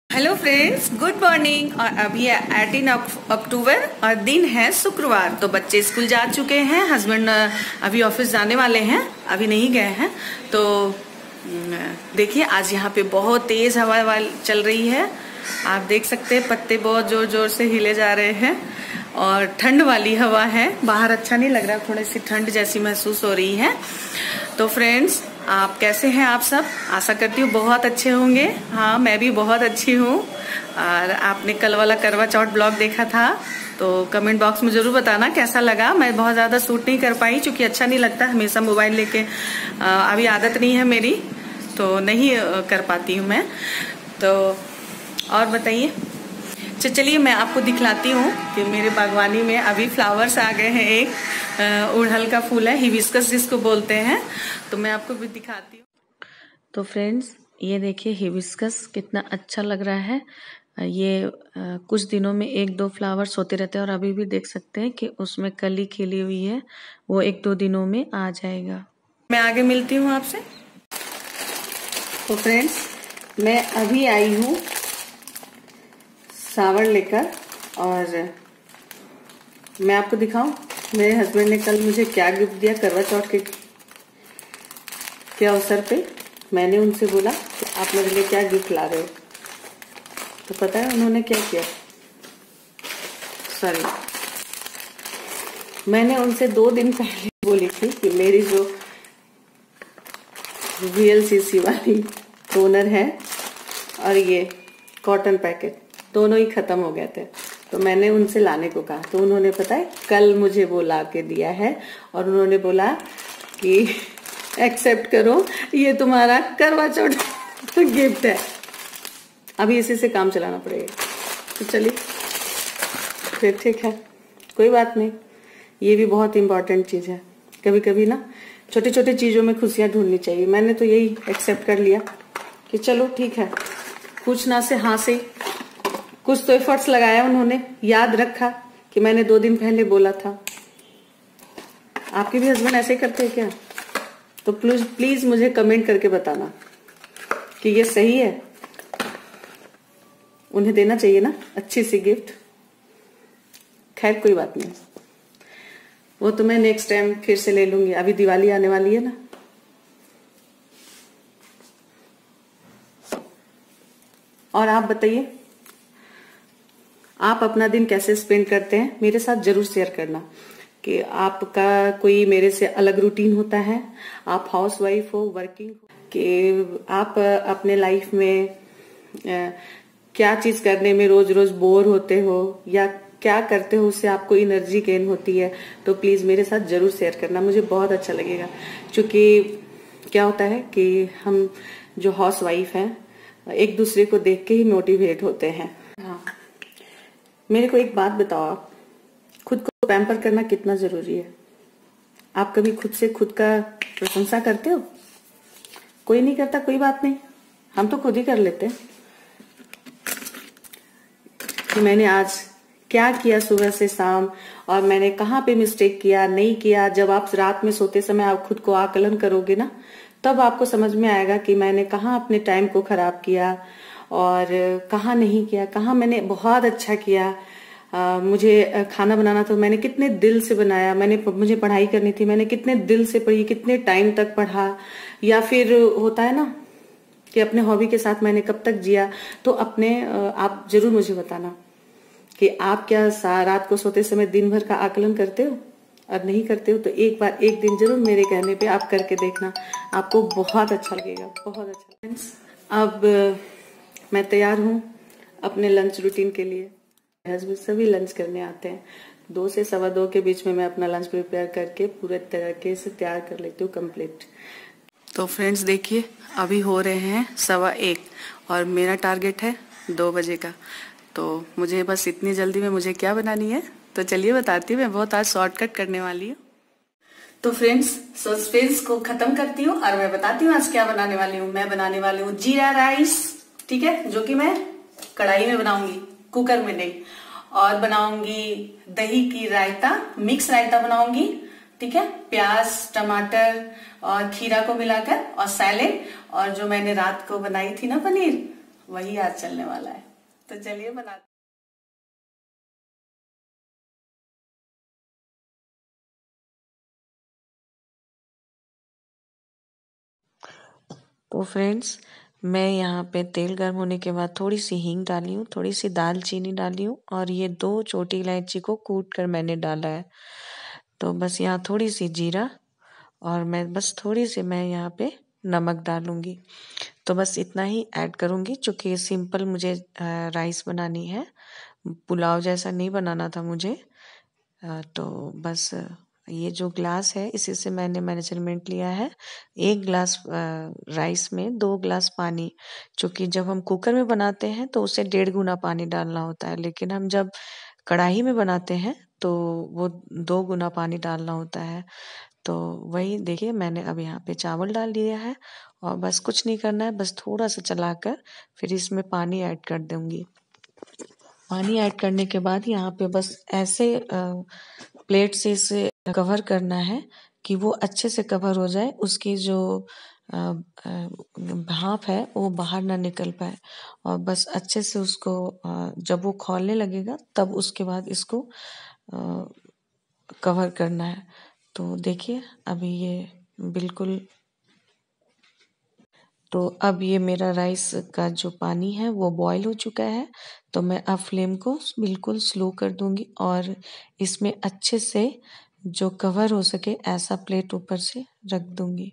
Hello friends, good morning. और अभी है 18 अक्टूबर और दिन है शुक्रवार। तो बच्चे स्कूल जा चुके हैं, हस्बैंड अभी ऑफिस जाने वाले हैं, अभी नहीं गए हैं। तो देखिए आज यहाँ पे बहुत तेज हवा चल रही है। आप देख सकते हैं पत्ते बहुत जोर जोर से हिले जा रहे हैं और ठंड वाली हवा है। बाहर अच्छा नहीं लग रहा, थोड़ी सी ठंड जैसी महसूस हो रही है। तो फ्रेंड्स, आप कैसे हैं? आप सब आशा करती हूँ बहुत अच्छे होंगे। हाँ, मैं भी बहुत अच्छी हूँ। और आपने कल वाला करवा चौथ ब्लॉग देखा था तो कमेंट बॉक्स में जरूर बताना कैसा लगा। मैं बहुत ज्यादा शूट नहीं कर पाई क्योंकि अच्छा नहीं लगता हमेशा मोबाइल लेके, अभी आदत नहीं है मेरी तो नहीं कर पाती हूँ मैं। तो और बताइए, चलिए मैं आपको दिखलाती हूँ कि मेरे बागवानी में अभी फ्लावर्स आ गए हैं। एक उड़हल का फूल है, हिबिस्कस जिसको बोलते हैं, तो मैं आपको भी दिखाती हूँ। तो फ्रेंड्स, ये देखिए हिबिस्कस कितना अच्छा लग रहा है। ये कुछ दिनों में 1-2 फ्लावर्स होते रहते हैं और अभी भी देख सकते हैं कि उसमें कली खिली हुई है, वो 1-2 दिनों में आ जाएगा। मैं आगे मिलती हूँ आपसे। तो फ्रेंड्स, मैं अभी आई हूँ सावर लेकर और मैं आपको दिखाऊं मेरे हस्बैंड ने कल मुझे क्या गिफ्ट दिया करवा चौथ के अवसर पे। मैंने उनसे बोला कि आप मेरे लिए क्या गिफ्ट ला रहे हो, तो पता है उन्होंने क्या किया? सॉरी, मैंने उनसे 2 दिन पहले बोली थी कि मेरी जो VLCC वाली टोनर है और ये कॉटन पैकेट दोनों ही खत्म हो गए थे, तो मैंने उनसे लाने को कहा। तो उन्होंने पता है कल मुझे वो ला के दिया है और उन्होंने बोला कि एक्सेप्ट करो, ये तुम्हारा करवा चौथ गिफ्ट है। अभी इसी से काम चलाना पड़ेगा। तो चलिए फिर ठीक है, कोई बात नहीं। ये भी बहुत इंपॉर्टेंट चीज है। कभी कभी ना छोटी छोटी चीजों में खुशियां ढूंढनी चाहिए। मैंने तो यही एक्सेप्ट कर लिया कि चलो ठीक है, कुछ ना से हाँ से कुछ तो एफर्ट्स लगाया उन्होंने, याद रखा कि मैंने 2 दिन पहले बोला था। आपके भी हस्बैंड ऐसे ही करते हैं क्या? तो प्लीज मुझे कमेंट करके बताना कि ये सही है। उन्हें देना चाहिए ना अच्छी सी गिफ्ट। खैर कोई बात नहीं, वो तो मैं नेक्स्ट टाइम फिर से ले लूंगी। अभी दिवाली आने वाली है ना। और आप बताइए, आप अपना दिन कैसे स्पेंड करते हैं? मेरे साथ जरूर शेयर करना कि आपका कोई मेरे से अलग रूटीन होता है। आप हाउसवाइफ हो, वर्किंग हो, कि आप अपने लाइफ में क्या चीज करने में रोज रोज बोर होते हो या क्या करते हो उससे आपको एनर्जी गेन होती है। तो प्लीज मेरे साथ जरूर शेयर करना, मुझे बहुत अच्छा लगेगा। क्योंकि क्या होता है कि हम जो हाउसवाइफ हैं एक दूसरे को देख के ही मोटिवेट होते हैं। हाँ, मेरे को एक बात बताओ, आप खुद को पैम्पर करना कितना जरूरी है? आप कभी खुद से खुद का प्रशंसा करते हो? कोई नहीं करता, कोई बात नहीं, हम तो खुद ही कर लेते हैं कि मैंने आज क्या किया सुबह से शाम और मैंने कहाँ पे मिस्टेक किया, नहीं किया। जब आप रात में सोते समय आप खुद को आकलन करोगे ना, तब आपको समझ में आएगा कि मैंने कहाँ अपने टाइम को खराब किया और कहाँ नहीं किया, कहाँ मैंने बहुत अच्छा किया। मुझे खाना बनाना तो मैंने कितने दिल से बनाया, मुझे पढ़ाई करनी थी, मैंने कितने दिल से पढ़ी, कितने टाइम तक पढ़ा। या फिर होता है ना कि अपने हॉबी के साथ मैंने कब तक जिया। तो आप जरूर मुझे बताना कि आप क्या रात को सोते समय दिन भर का आकलन करते हो? और नहीं करते हो तो एक दिन जरूर मेरे कहने पे आप करके देखना, आपको बहुत अच्छा लगेगा, बहुत अच्छा। फ्रेंड्स, अब मैं तैयार हूँ अपने लंच रूटीन के लिए। हस्बैंड सभी लंच करने आते हैं। 2 से 2:15 के बीच में मैं अपना लंच प्रिपेयर करके पूरे तरीके से तैयार कर लेती हूँ कंप्लीट। तो फ्रेंड्स देखिए, अभी हो रहे हैं 1:15 और मेरा टारगेट है 2 बजे का। तो मुझे बस इतनी जल्दी में मुझे क्या बनानी है, तो चलिए बताती हूँ। मैं बहुत आज शॉर्टकट करने वाली हूँ। तो फ्रेंड्स, सस्पेंस को खत्म करती हूँ और मैं बताती हूँ आज क्या बनाने वाली हूँ। मैं बनाने वाली हूँ जीरा राइस, ठीक है, जो कि मैं कढ़ाई में बनाऊंगी, कुकर में नहीं। और बनाऊंगी दही की रायता, मिक्स रायता बनाऊंगी, ठीक है, प्याज टमाटर और खीरा को मिलाकर, और सैलेड, और जो मैंने रात को बनाई थी ना पनीर, वही आज चलने वाला है। तो चलिए बनाते। तो फ्रेंड्स, मैं यहाँ पे तेल गर्म होने के बाद थोड़ी सी हींग डाली हूँ, थोड़ी सी दालचीनी डाली हूँ और ये 2 छोटी इलायची को कूट कर मैंने डाला है। तो बस यहाँ थोड़ी सी जीरा और मैं बस थोड़ी सी मैं यहाँ पे नमक डालूंगी। तो बस इतना ही ऐड करूंगी, चूँकि सिंपल मुझे राइस बनानी है, पुलाव जैसा नहीं बनाना था मुझे। तो बस ये जो ग्लास है इसी से मैंने मेजरमेंट लिया है। 1 ग्लास राइस में 2 ग्लास पानी, क्योंकि जब हम कुकर में बनाते हैं तो उसे 1.5 गुना पानी डालना होता है, लेकिन हम जब कढ़ाई में बनाते हैं तो वो 2 गुना पानी डालना होता है। तो वही देखिए, मैंने अब यहाँ पे चावल डाल दिया है और बस कुछ नहीं करना है, बस थोड़ा सा चलाकर फिर इसमें पानी ऐड कर दूंगी। पानी ऐड करने के बाद यहाँ पे बस ऐसे प्लेट से इसे कवर करना है कि वो अच्छे से कवर हो जाए, उसकी जो भाप है वो बाहर ना निकल पाए। और बस अच्छे से उसको जब वो खौलने लगेगा तब उसके बाद इसको कवर करना है। तो देखिए अभी ये बिल्कुल, तो अब ये मेरा राइस का जो पानी है वो बॉईल हो चुका है। तो मैं अब फ्लेम को बिल्कुल स्लो कर दूंगी और इसमें अच्छे से जो कवर हो सके ऐसा प्लेट ऊपर से रख दूंगी।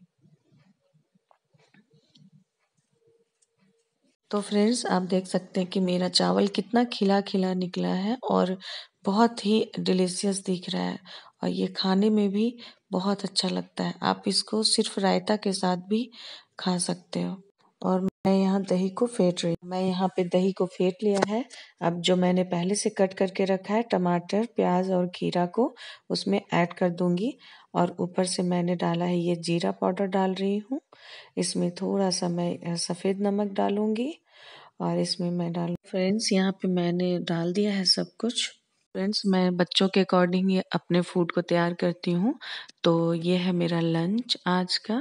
तो फ्रेंड्स, आप देख सकते हैं कि मेरा चावल कितना खिला खिला निकला है और बहुत ही डिलीशियस दिख रहा है और ये खाने में भी बहुत अच्छा लगता है। आप इसको सिर्फ रायता के साथ भी खा सकते हो। और मैं यहाँ दही को फेंट रही हूँ। मैं यहाँ पे दही को फेंट लिया है। अब जो मैंने पहले से कट करके रखा है टमाटर, प्याज और खीरा को उसमें ऐड कर दूंगी और ऊपर से मैंने डाला है ये जीरा पाउडर डाल रही हूँ। इसमें थोड़ा सा मैं सफ़ेद नमक डालूंगी और इसमें मैं फ्रेंड्स, यहाँ पे मैंने डाल दिया है सब कुछ। फ्रेंड्स, मैं बच्चों के अकॉर्डिंग ये अपने फूड को तैयार करती हूँ। तो ये है मेरा लंच आज का।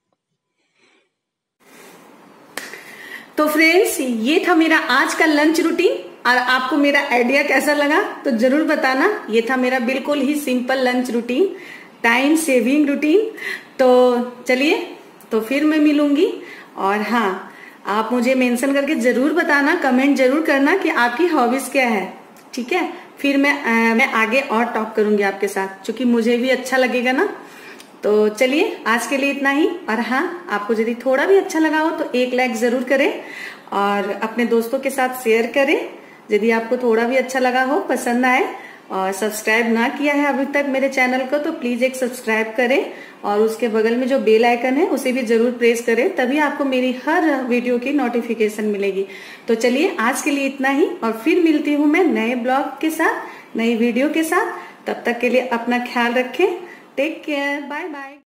तो फ्रेंड्स, ये था मेरा आज का लंच रूटीन और आपको मेरा आइडिया कैसा लगा तो जरूर बताना। ये था मेरा बिल्कुल ही simple lunch routine, time saving routine. तो चलिए, तो फिर मैं मिलूंगी। और हाँ, आप मुझे मेंशन करके जरूर बताना, कमेंट जरूर करना कि आपकी हॉबीज क्या है। ठीक है, फिर मैं आगे और टॉक करूंगी आपके साथ, क्योंकि मुझे भी अच्छा लगेगा ना। तो चलिए, आज के लिए इतना ही। और हाँ, आपको यदि थोड़ा भी अच्छा लगा हो तो 1 लाइक जरूर करें और अपने दोस्तों के साथ शेयर करें यदि आपको थोड़ा भी अच्छा लगा हो, पसंद आए। और सब्सक्राइब ना किया है अभी तक मेरे चैनल को तो प्लीज एक सब्सक्राइब करें और उसके बगल में जो बेल आइकन है उसे भी जरूर प्रेस करें, तभी आपको मेरी हर वीडियो की नोटिफिकेशन मिलेगी। तो चलिए, आज के लिए इतना ही और फिर मिलती हूँ मैं नए ब्लॉग के साथ, नई वीडियो के साथ। तब तक के लिए अपना ख्याल रखें। Take care, bye bye.